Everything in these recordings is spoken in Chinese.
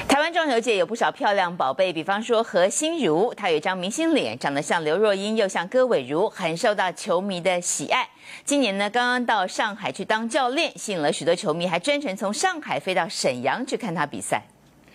台湾撞球界有不少漂亮宝贝，比方说何心如，她有一张明星脸，长得像刘若英又像戈伟如，很受到球迷的喜爱。今年呢，刚刚到上海去当教练，吸引了许多球迷，还专程从上海飞到沈阳去看她比赛。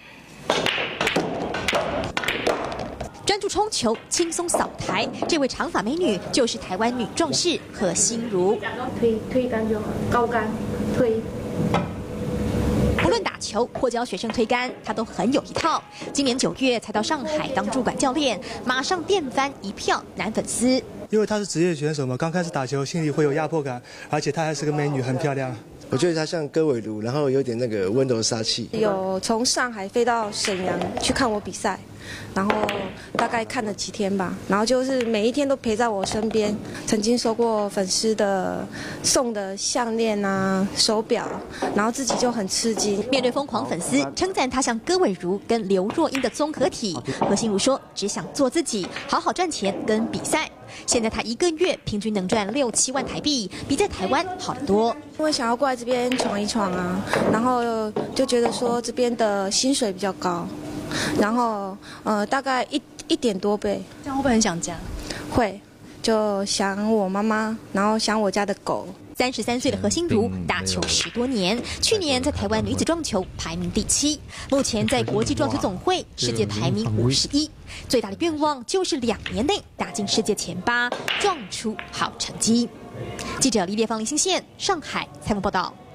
专注冲球，轻松扫台，这位长发美女就是台湾女壮士何心如。 推杆就好，高杆推。 不论打球或教学生推杆，他都很有一套。今年9月才到上海当驻馆教练，马上电翻一票男粉丝。 因为她是职业选手嘛，刚开始打球心里会有压迫感，而且她还是个美女，很漂亮。 我觉得她像戈伟如，然后有点那个温柔杀气。 有从上海飞到沈阳去看我比赛，然后大概看了几天吧，然后就是每一天都陪在我身边。曾经收过粉丝的送的项链啊、手表，然后自己就很吃惊。 面对疯狂粉丝称赞她像戈伟如跟刘若英的综合体，何心如说只想做自己，好好赚钱跟比赛。现在她1个月平均能赚6、7万台币，比在台湾好得多。 因为想要过来这边闯一闯啊，然后就觉得说这边的薪水比较高，然后大概1点多倍。 这样会不会很想家？ 会，就想我妈妈，然后想我家的狗。 33岁的何心如打球10多年，去年在台湾女子撞球排名第7，目前在国际撞球总会世界排名51。最大的愿望就是2年内打进世界前8，撞出好成绩。记者李烈芳、林新宪上海采访报道。